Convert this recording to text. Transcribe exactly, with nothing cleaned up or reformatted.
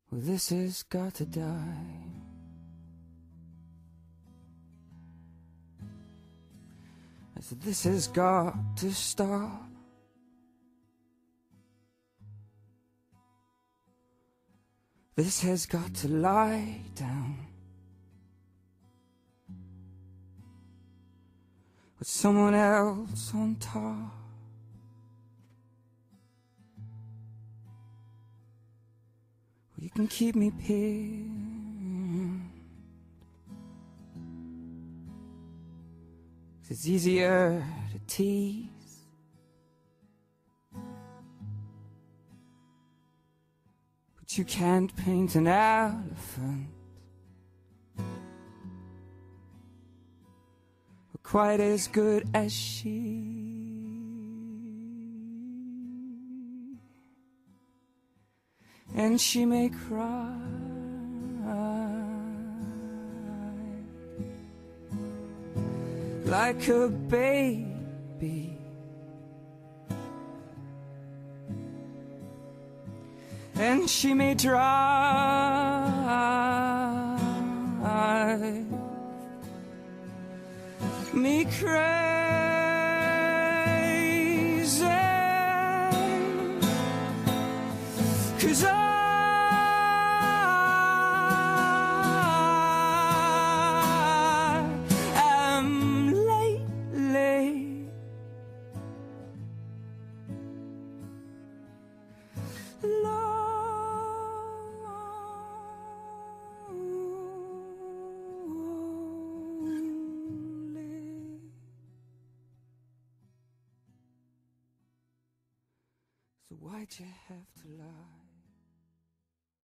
Well, this has got to die. I said, this has got to stop. This has got to lie down. With someone else on top. Well, you can keep me pinned. 'Cause it's easier to tease. But you can't paint an elephant quite as good as she. And she may cry like a baby, and she may drive me crazy, 'cause I am lately lonely. So why'd you have to lie?